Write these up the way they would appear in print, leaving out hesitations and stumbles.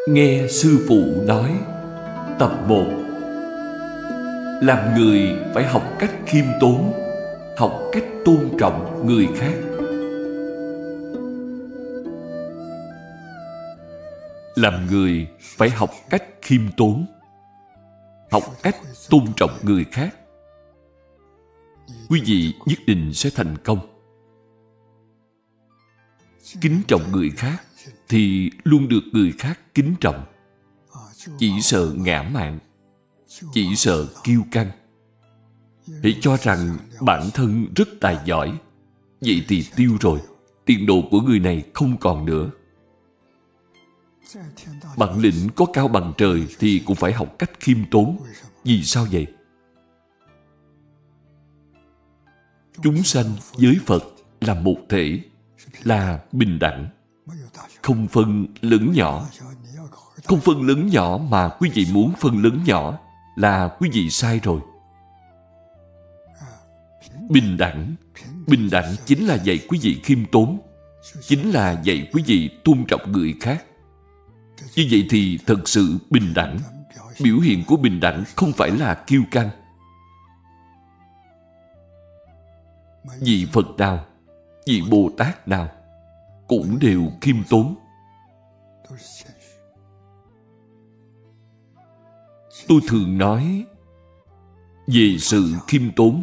Nghe sư phụ nói. Tập 1. Làm người phải học cách khiêm tốn, học cách tôn trọng người khác. Làm người phải học cách khiêm tốn, học cách tôn trọng người khác. Quý vị nhất định sẽ thành công. Kính trọng người khác thì luôn được người khác kính trọng. Chỉ sợ ngã mạn, chỉ sợ kiêu căng, hãy cho rằng bản thân rất tài giỏi, vậy thì tiêu rồi. Tiền đồ của người này không còn nữa. Bản lĩnh có cao bằng trời thì cũng phải học cách khiêm tốn. Vì sao vậy? Chúng sanh với Phật là một thể, là bình đẳng, không phân lớn nhỏ. Không phân lớn nhỏ mà quý vị muốn phân lớn nhỏ là quý vị sai rồi. Bình đẳng, bình đẳng chính là dạy quý vị khiêm tốn, chính là dạy quý vị tôn trọng người khác. Như vậy thì thật sự bình đẳng. Biểu hiện của bình đẳng không phải là kiêu căng. Vị Phật nào, vị Bồ Tát nào cũng đều khiêm tốn. Tôi thường nói về sự khiêm tốn.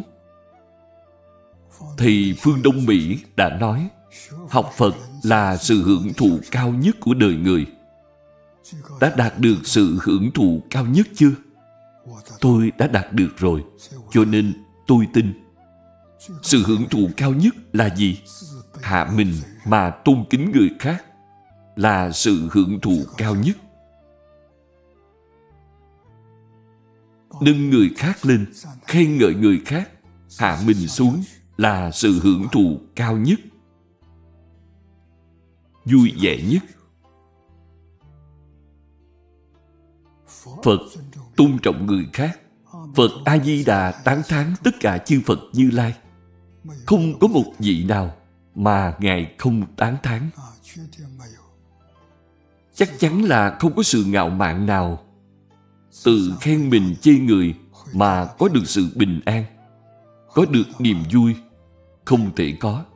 Thì phương Đông Mỹ đã nói, học Phật là sự hưởng thụ cao nhất của đời người. Đã đạt được sự hưởng thụ cao nhất chưa? Tôi đã đạt được rồi, cho nên tôi tin. Sự hưởng thụ cao nhất là gì? Hạ mình mà tôn kính người khác là sự hưởng thụ cao nhất. Nâng người khác lên, khen ngợi người khác, hạ mình xuống là sự hưởng thụ cao nhất, vui vẻ nhất. Phật tôn trọng người khác. Phật A-di-đà tán thán tất cả chư Phật Như Lai. Không có một vị nào mà Ngài không tán thán. Chắc chắn là không có sự ngạo mạn nào tự khen mình chê người mà có được sự bình an, có được niềm vui. Không thể có.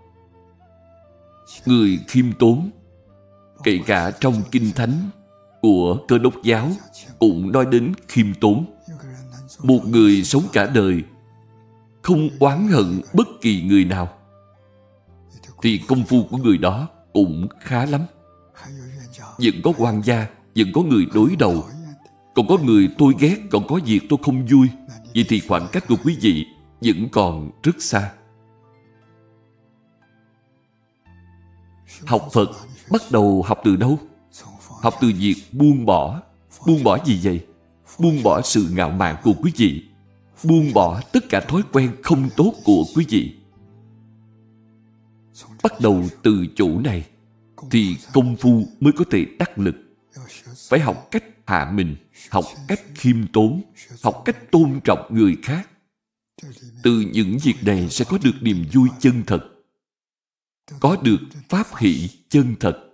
Người khiêm tốn, kể cả trong Kinh Thánh của Cơ Đốc giáo cũng nói đến khiêm tốn. Một người sống cả đời không oán hận bất kỳ người nào thì công phu của người đó cũng khá lắm. Vẫn có oan gia, vẫn có người đối đầu, còn có người tôi ghét, còn có việc tôi không vui. Vậy thì khoảng cách của quý vị vẫn còn rất xa. Học Phật bắt đầu học từ đâu? Học từ việc buông bỏ. Buông bỏ gì vậy? Buông bỏ sự ngạo mạn của quý vị, buông bỏ tất cả thói quen không tốt của quý vị. Bắt đầu từ chỗ này thì công phu mới có thể đắc lực. Phải học cách hạ mình, học cách khiêm tốn, học cách tôn trọng người khác. Từ những việc này sẽ có được niềm vui chân thật, có được pháp hỷ chân thật.